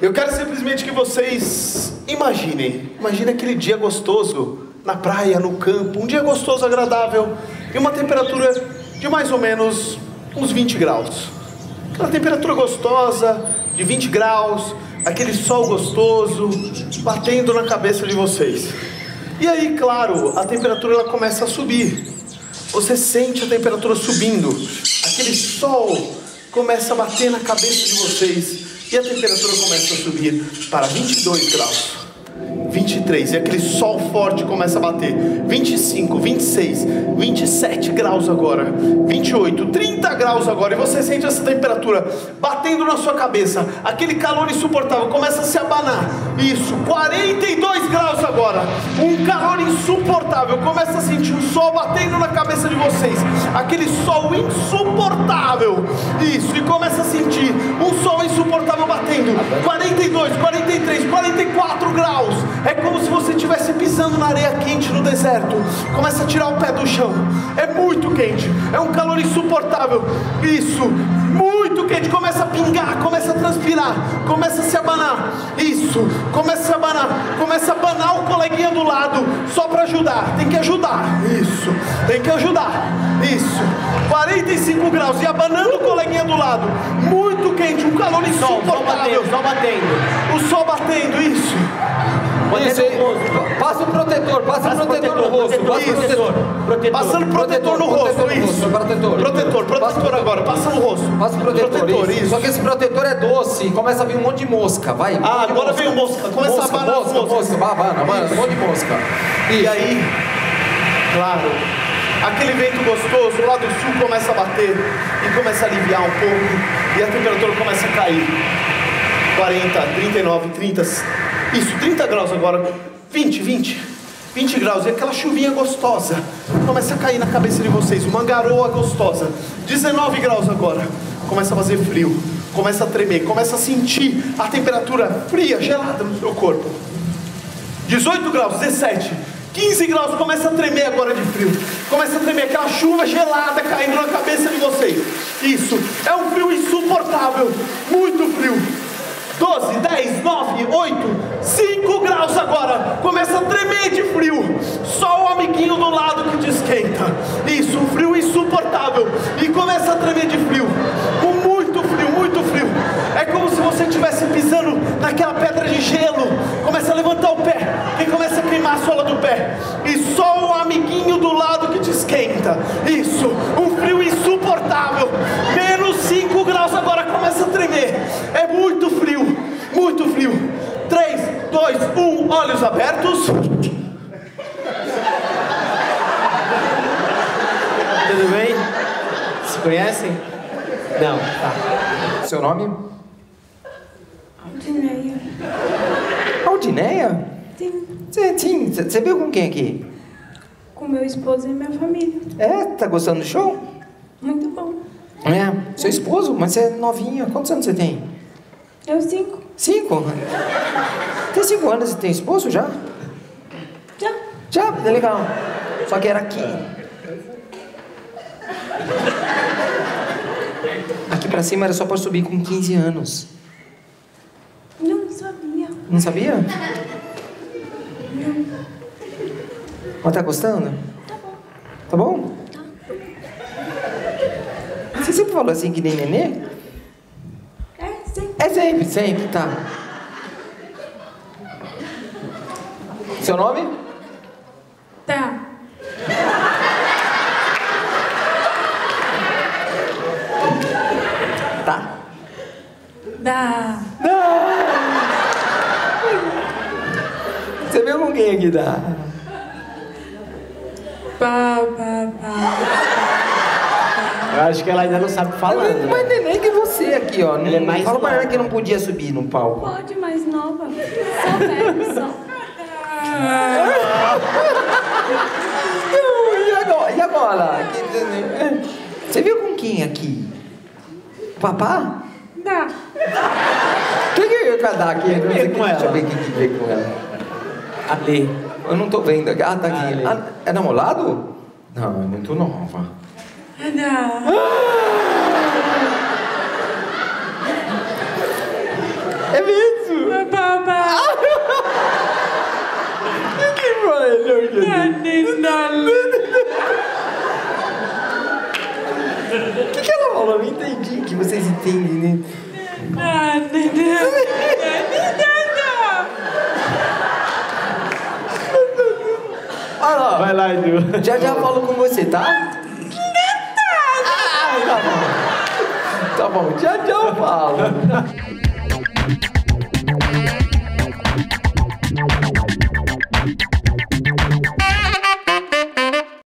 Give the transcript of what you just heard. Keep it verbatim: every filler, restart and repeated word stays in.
Eu quero simplesmente que vocês imaginem. Imagine aquele dia gostoso na praia, no campo. Um dia gostoso, agradável. E uma temperatura de mais ou menos uns vinte graus. Aquela temperatura gostosa de vinte graus. Aquele sol gostoso batendo na cabeça de vocês. E aí, claro, a temperatura ela começa a subir. Você sente a temperatura subindo. Aquele sol começa a bater na cabeça de vocês. E a temperatura começa a subir para vinte e dois graus, vinte e três, e aquele sol forte começa a bater. Vinte e cinco, vinte e seis, vinte e sete graus agora, vinte e oito, trinta graus agora. E você sente essa temperatura batendo na sua cabeça. Aquele calor insuportável começa a se abanar. Isso, quarenta e dois graus agora. Um calor insuportável. Começa a sentir o sol batendo na cabeça de vocês. Aquele sol insuportável. Isso, e começa a sentir um sol insuportável batendo. quarenta e dois, quarenta e três, quarenta e quatro graus. É como se você estivesse pisando na areia quente no deserto. Começa a tirar o pé do chão. É muito quente. É um calor insuportável. Isso, muito quente. Começa a pingar, começa a transpirar, começa a se abanar. Isso, começa a se abanar. Começa a abanar o coleguinha do lado. Só para ajudar, tem que ajudar. Isso, tem que ajudar. Isso, quarenta e cinco graus. E abanando o coleguinha do lado. Muito quente, um calor insuportável. O sol batendo, o sol batendo, isso. Isso, passa o protetor, passa o protetor no rosto. Passa o protetor. Passando protetor no rosto, isso. Protetor. Protetor, protetor agora, passa no rosto. Passa o protetor, isso. Só que esse protetor é doce, começa a vir um monte de mosca, vai. Ah, agora vem mosca, começa a abanar mosca, mosca, babana, abana, um monte de mosca. E aí, claro, aquele vento gostoso lá do sul começa a bater e começa a aliviar um pouco e a temperatura começa a cair. quarenta, trinta e nove, trinta, isso, trinta graus agora, vinte, vinte, vinte graus, e aquela chuvinha gostosa começa a cair na cabeça de vocês, uma garoa gostosa. dezenove graus agora, começa a fazer frio, começa a tremer, começa a sentir a temperatura fria, gelada no seu corpo. dezoito graus, dezessete, quinze graus, começa a tremer agora de frio, começa a tremer, aquela chuva gelada caindo na cabeça de vocês. Isso, é um frio insuportável, muito frio. doze, dez, nove, oito, cinco graus agora, começa a tremer de frio, só o amiguinho do lado que te esquenta. Isso, um frio insuportável, e começa a tremer de frio, com muito frio, muito frio. É como se você estivesse pisando naquela pedra de gelo, começa a levantar o pé, e começa a queimar a sola do pé, e só o amiguinho do lado que te esquenta. Isso, um frio insuportável, menos cinco graus agora, começa a tremer, é muito frio, muito frio. três, dois, um, olhos abertos. Tudo bem? Se conhecem? Não, tá. Seu nome? Aldineia. Aldineia? Sim. Sim, sim. Você veio com quem aqui? Com meu esposo e minha família. É? Tá gostando do show? Muito bom. É. Seu esposo? Mas você é novinha. Quantos anos você tem? Eu cinco. Cinco? Tem cinco anos e tem esposo já? Já. Já? É legal. Só que era aqui. Aqui pra cima era só pra subir com quinze anos. Não sabia. Não sabia? Não. Mas tá gostando? Tá bom. Tá bom? Você sempre falou assim que nem nenê? É, sempre. É sempre, sempre, tá. Seu nome? Tá. Tá. Dá. Você veio com quem aqui, Dá? Pá, pá, pá. Eu acho que ela ainda não sabe falar. Ele é mais neném que você aqui, ó. Ele é mais Fala pra ela nova. que não podia subir no palco. Pode, mais nova. Só velho, só. E agora? E agora? Que- Você veio com quem aqui? Papá? Dá. Quem que ia cadar aqui? Eu não sei veio com quem- Deixa eu ela? ver quem que veio com ela. Ali. Eu não tô vendo. Ah, tá aqui. Ali. Ah, é namorado? Não, é muito nova. Dá. É mesmo? pra ele. O que, que ela falou? Eu não entendi. Que vocês entendem, né? Olha lá. Vai lá, Edu. Já já falo com você, tá? Ah, tá bom. Tá bom, já já eu falo.